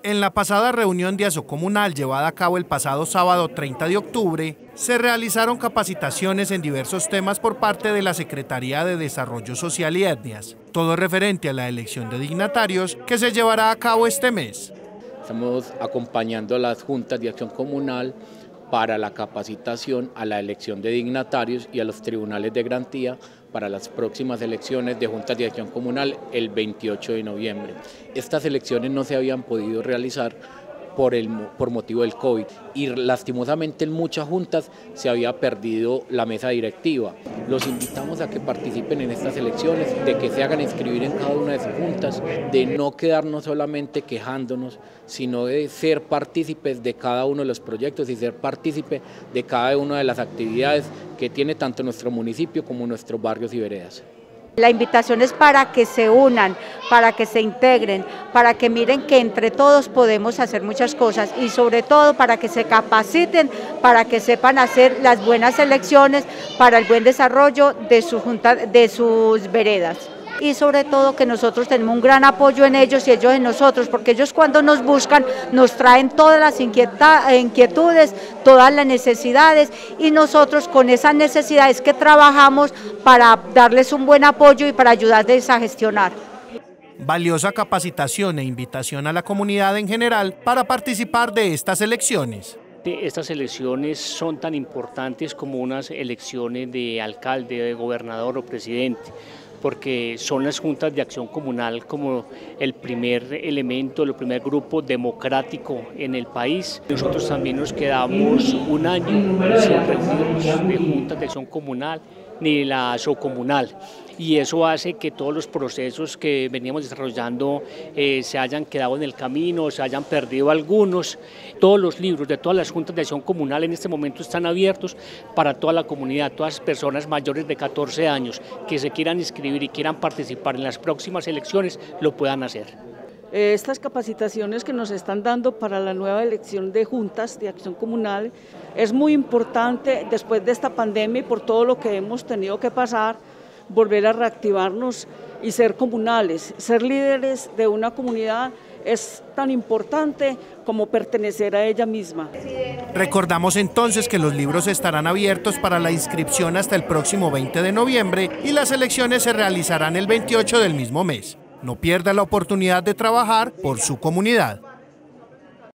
En la pasada reunión de Asocomunal llevada a cabo el pasado sábado 30 de octubre, se realizaron capacitaciones en diversos temas por parte de la Secretaría de Desarrollo Social y Etnias, todo referente a la elección de dignatarios que se llevará a cabo este mes. Estamos acompañando a las juntas de acción comunal para la capacitación a la elección de dignatarios y a los tribunales de garantía para las próximas elecciones de juntas de acción comunal el 28 de noviembre. Estas elecciones no se habían podido realizar por motivo del COVID y lastimosamente en muchas juntas se había perdido la mesa directiva. Los invitamos a que participen en estas elecciones, de que se hagan inscribir en cada una de sus juntas, de no quedarnos solamente quejándonos, sino de ser partícipes de cada uno de los proyectos y ser partícipes de cada una de las actividades que tiene tanto nuestro municipio como nuestros barrios y veredas. La invitación es para que se unan, para que se integren, para que miren que entre todos podemos hacer muchas cosas y sobre todo para que se capaciten, para que sepan hacer las buenas elecciones para el buen desarrollo de su junta, de sus veredas. Y sobre todo que nosotros tenemos un gran apoyo en ellos y ellos en nosotros, porque ellos cuando nos buscan nos traen todas las inquietudes, todas las necesidades y nosotros con esas necesidades que trabajamos para darles un buen apoyo y para ayudarles a gestionar. Valiosa capacitación e invitación a la comunidad en general para participar de estas elecciones. Estas elecciones son tan importantes como unas elecciones de alcalde, de gobernador o presidente, porque son las juntas de acción comunal como el primer elemento, el primer grupo democrático en el país. Nosotros también nos quedamos un año sin reunirnos de juntas de acción comunal ni la Asocomunal, y eso hace que todos los procesos que veníamos desarrollando se hayan quedado en el camino, se hayan perdido algunos. Todos los libros de todas las juntas de acción comunal en este momento están abiertos para toda la comunidad, todas las personas mayores de 14 años que se quieran inscribir y quieran participar en las próximas elecciones lo puedan hacer. Estas capacitaciones que nos están dando para la nueva elección de juntas de acción comunal es muy importante después de esta pandemia y por todo lo que hemos tenido que pasar, volver a reactivarnos y ser comunales, ser líderes de una comunidad es tan importante como pertenecer a ella misma. Recordamos entonces que los libros estarán abiertos para la inscripción hasta el próximo 20 de noviembre y las elecciones se realizarán el 28 del mismo mes. No pierda la oportunidad de trabajar por su comunidad.